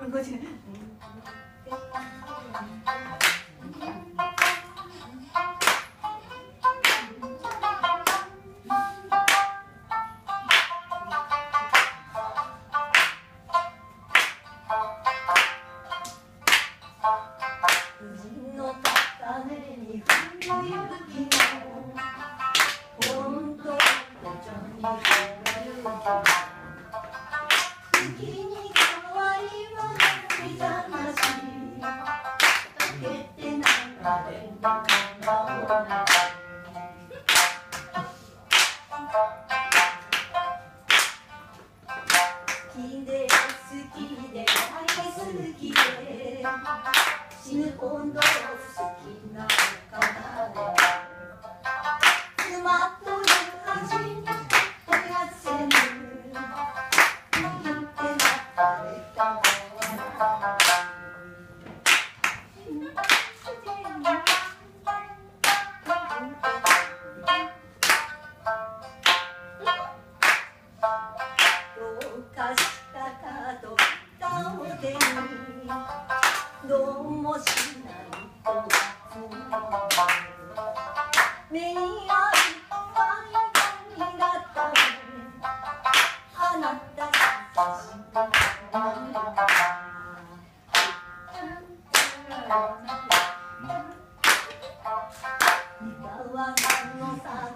こっち。死ぬほど好きな方で詰まっとる味に手がせぬ言って待たれたどうかしたかと顔でどうもしないと目に合いファイになったあなたが優しく三河のさ